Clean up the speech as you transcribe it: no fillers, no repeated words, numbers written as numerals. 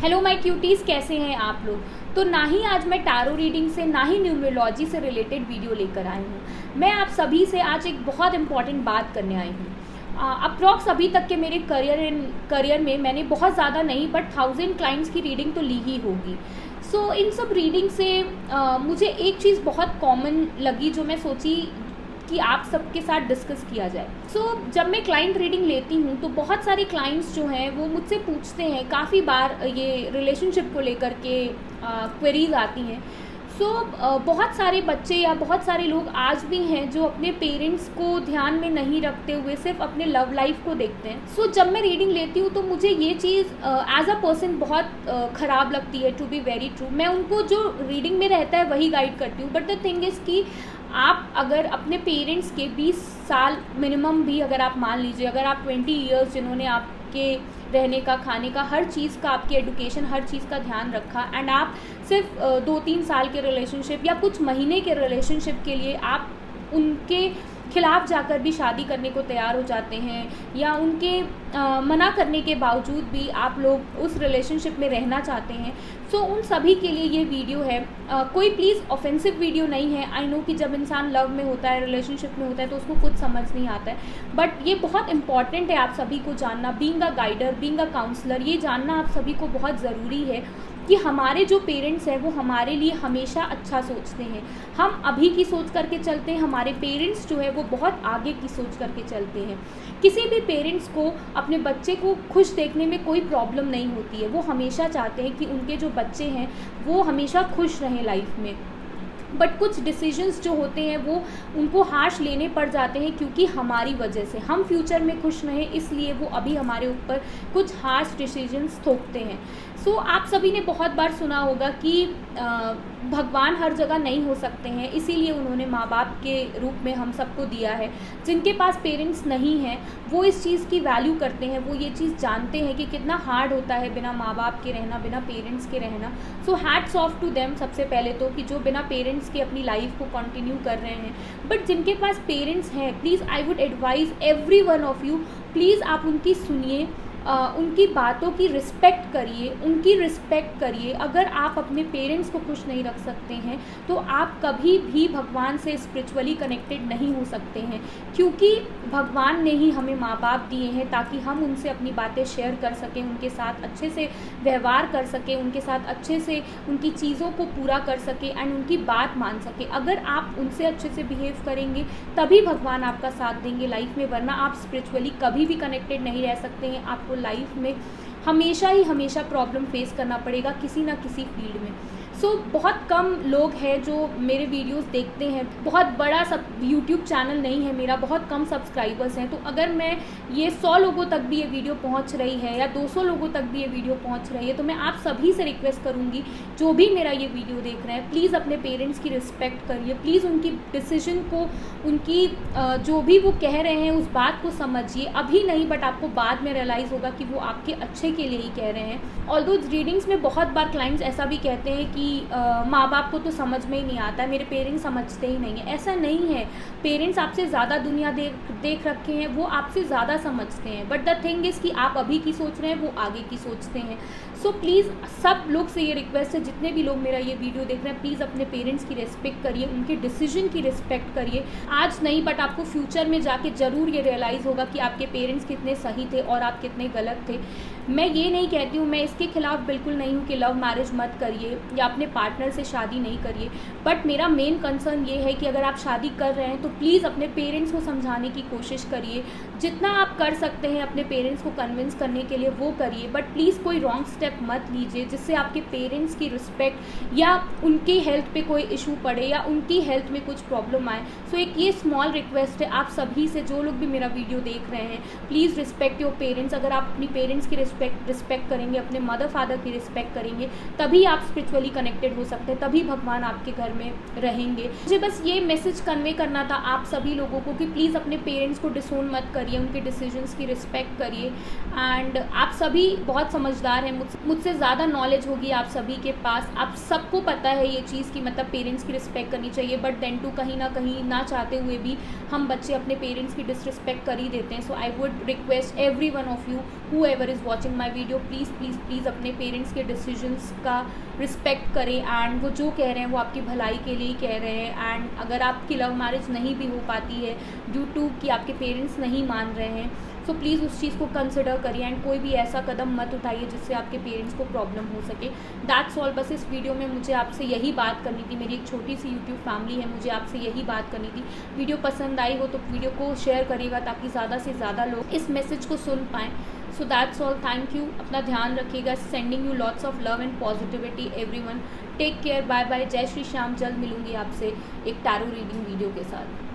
Hello my cuties, कैसे हैं आप लोग। तो ना ही आज मैं टैरो रीडिंग से ना ही न्यूमरोलॉजी से रिलेटेड वीडियो लेकर आई हूँ। मैं आप सभी से आज एक बहुत इंपॉर्टेंट बात करने आई हूँ। अप्रॉक्स अभी तक के मेरे करियर में मैंने बहुत ज़्यादा नहीं बट 1000 क्लाइंट्स की रीडिंग तो ली ही होगी। सो इन सब रीडिंग से मुझे एक चीज़ बहुत कॉमन लगी जो मैं सोची कि आप सबके साथ डिस्कस किया जाए। जब मैं क्लाइंट रीडिंग लेती हूँ तो बहुत सारे क्लाइंट्स जो हैं वो मुझसे पूछते हैं, काफ़ी बार ये रिलेशनशिप को लेकर के क्वेरीज आती हैं। बहुत सारे बच्चे या बहुत सारे लोग आज भी हैं जो अपने पेरेंट्स को ध्यान में नहीं रखते हुए सिर्फ अपने लव लाइफ को देखते हैं। जब मैं रीडिंग लेती हूँ तो मुझे ये चीज़ एज अ पर्सन बहुत ख़राब लगती है। टू बी वेरी ट्रू, मैं उनको जो रीडिंग में रहता है वही गाइड करती हूँ। बट द थिंग इज़ कि आप अगर अपने पेरेंट्स के 20 साल मिनिमम भी अगर आप मान लीजिए, अगर आप 20 ईयर्स जिन्होंने आपके रहने का, खाने का, हर चीज़ का, आपकी एडुकेशन, हर चीज़ का ध्यान रखा, एंड आप सिर्फ 2-3 साल के रिलेशनशिप या कुछ महीने के रिलेशनशिप के लिए आप उनके खिलाफ जाकर भी शादी करने को तैयार हो जाते हैं, या उनके मना करने के बावजूद भी आप लोग उस रिलेशनशिप में रहना चाहते हैं। उन सभी के लिए ये वीडियो है। कोई प्लीज़ ऑफेंसिव वीडियो नहीं है। आई नो कि जब इंसान लव में होता है, रिलेशनशिप में होता है तो उसको कुछ समझ नहीं आता है, बट ये बहुत इंपॉर्टेंट है आप सभी को जानना। Being a guider, being a counsellor, ये जानना आप सभी को बहुत ज़रूरी है कि हमारे जो पेरेंट्स हैं वो हमारे लिए हमेशा अच्छा सोचते हैं। हम अभी की सोच करके चलते हैं, हमारे पेरेंट्स जो है वो बहुत आगे की सोच करके चलते हैं। किसी भी पेरेंट्स को अपने बच्चे को खुश देखने में कोई प्रॉब्लम नहीं होती है। वो हमेशा चाहते हैं कि उनके जो बच्चे हैं वो हमेशा खुश रहें लाइफ में। बट कुछ डिसीजंस जो होते हैं वो उनको हार्श लेने पड़ जाते हैं, क्योंकि हमारी वजह से हम फ्यूचर में खुश रहें इसलिए वो अभी हमारे ऊपर कुछ हार्श डिसीजंस थोपते हैं। आप सभी ने बहुत बार सुना होगा कि भगवान हर जगह नहीं हो सकते हैं, इसीलिए उन्होंने माँ बाप के रूप में हम सबको दिया है। जिनके पास पेरेंट्स नहीं हैं वो इस चीज़ की वैल्यू करते हैं, वो ये चीज़ जानते हैं कि कितना हार्ड होता है बिना माँ बाप के रहना, बिना पेरेंट्स के रहना। हैट्स ऑफ टू देम सबसे पहले तो, कि जो बिना पेरेंट्स के अपनी लाइफ को कंटिन्यू कर रहे हैं। बट जिनके पास पेरेंट्स हैं, please I would advise every one of you, please आप उनकी सुनिए, उनकी बातों की रिस्पेक्ट करिए, उनकी रिस्पेक्ट करिए। अगर आप अपने पेरेंट्स को खुश नहीं रख सकते हैं तो आप कभी भी भगवान से स्पिरिचुअली कनेक्टेड नहीं हो सकते हैं, क्योंकि भगवान ने ही हमें माँ बाप दिए हैं ताकि हम उनसे अपनी बातें शेयर कर सकें, उनके साथ अच्छे से व्यवहार कर सकें, उनके साथ अच्छे से उनकी चीज़ों को पूरा कर सकें एंड उनकी बात मान सकें। अगर आप उनसे अच्छे से बिहेव करेंगे तभी भगवान आपका साथ देंगे लाइफ में, वरना आप स्पिरिचुअली कभी भी कनेक्टेड नहीं रह सकते हैं। आपको लाइफ में हमेशा प्रॉब्लम फेस करना पड़ेगा किसी ना किसी फील्ड में। बहुत कम लोग हैं जो मेरे वीडियोस देखते हैं। बहुत बड़ा सब यूट्यूब चैनल नहीं है मेरा, बहुत कम सब्सक्राइबर्स हैं। तो अगर मैं ये 100 लोगों तक भी ये वीडियो पहुंच रही है या 200 लोगों तक भी ये वीडियो पहुंच रही है, तो मैं आप सभी से रिक्वेस्ट करूंगी जो भी मेरा ये वीडियो देख रहे हैं, प्लीज़ अपने पेरेंट्स की रिस्पेक्ट करिए। प्लीज़ उनकी डिसीजन को, उनकी जो भी वो कह रहे हैं उस बात को समझिए। अभी नहीं बट आपको बाद में रियलाइज़ होगा कि वो आपके अच्छे के लिए ही कह रहे हैं। ऑल्दो रीडिंग्स में बहुत बार क्लाइंट्स ऐसा भी कहते हैं कि माँ बाप को तो समझ में ही नहीं आता है, मेरे पेरेंट्स समझते ही नहीं है। ऐसा नहीं है, पेरेंट्स आपसे ज़्यादा दुनिया देख रखे हैं, वो आपसे ज़्यादा समझते हैं। बट द थिंग इज़ कि आप अभी की सोच रहे हैं, वो आगे की सोचते हैं। प्लीज़ सब लोग से ये रिक्वेस्ट है, जितने भी लोग मेरा ये वीडियो देख रहे हैं, प्लीज़ अपने पेरेंट्स की रिस्पेक्ट करिए, उनके डिसीजन की रिस्पेक्ट करिए। आज नहीं बट आपको फ्यूचर में जाके ज़रूर ये रियलाइज़ होगा कि आपके पेरेंट्स कितने सही थे और आप कितने गलत थे। मैं ये नहीं कहती हूँ, मैं इसके खिलाफ बिल्कुल नहीं हूँ कि लव मैरिज मत करिए या अपने पार्टनर से शादी नहीं करिए। बट मेरा मेन कंसर्न ये है कि अगर आप शादी कर रहे हैं तो प्लीज़ अपने पेरेंट्स को समझाने की कोशिश करिए। जितना आप कर सकते हैं अपने पेरेंट्स को कन्विंस करने के लिए वो करिए, बट प्लीज़ कोई रॉन्ग स्टेप मत लीजिए जिससे आपके पेरेंट्स की रिस्पेक्ट या उनकी हेल्थ पे कोई इशू पड़े या उनकी हेल्थ में कुछ प्रॉब्लम आए। एक ये स्मॉल रिक्वेस्ट है आप सभी से, जो लोग भी मेरा वीडियो देख रहे हैं, प्लीज़ रिस्पेक्ट योर पेरेंट्स। अगर आप अपनी पेरेंट्स की रिस्पेक्ट करेंगे, अपने मदर फादर की रिस्पेक्ट करेंगे, तभी आप स्पिरिचुअली कनेक्टेड हो सकते हैं, तभी भगवान आपके घर में रहेंगे। मुझे बस ये मैसेज कन्वे करना था आप सभी लोगों को कि प्लीज़ अपने पेरेंट्स को डिसोन मत करिए। करिए, उनके डिसीजंस की रिस्पेक्ट करिए। एंड आप सभी बहुत समझदार हैं, मुझसे ज़्यादा नॉलेज होगी आप सभी के पास, आप सबको पता है ये चीज़ कि मतलब पेरेंट्स की रिस्पेक्ट करनी चाहिए, बट देन टू कहीं ना कहीं ना चाहते हुए भी हम बच्चे अपने पेरेंट्स की डिसरिस्पेक्ट कर ही देते हैं। So I would request every one of you whoever is watching my video, please please please अपने पेरेंट्स के डिसीजंस का रिस्पेक्ट करें। एंड वो जो कह रहे हैं वो आपकी भलाई के लिए ही कह रहे हैं। एंड अगर आपकी लव मैरिज नहीं भी हो पाती है ड्यू टू कि आपके पेरेंट्स नहीं मान रहे हैं, सो प्लीज़ उस चीज़ को कंसिडर करिए एंड कोई भी ऐसा कदम मत उठाइए जिससे आपके पेरेंट्स को प्रॉब्लम हो सके। That's all. बस इस वीडियो में मुझे आपसे यही बात करनी थी, मेरी एक छोटी सी यूट्यूब फैमिली है, मुझे आपसे यही बात करनी थी। वीडियो पसंद आई हो तो वीडियो को शेयर करिएगा ताकि ज़्यादा से ज़्यादा लोग इस मैसेज को सुन पाएँ। So that's all, thank you, अपना ध्यान रखिएगा। Sending you lots of love and positivity everyone. Take care, bye bye, जय श्री श्याम। जल्द मिलूंगी आपसे एक टैरो रीडिंग वीडियो के साथ।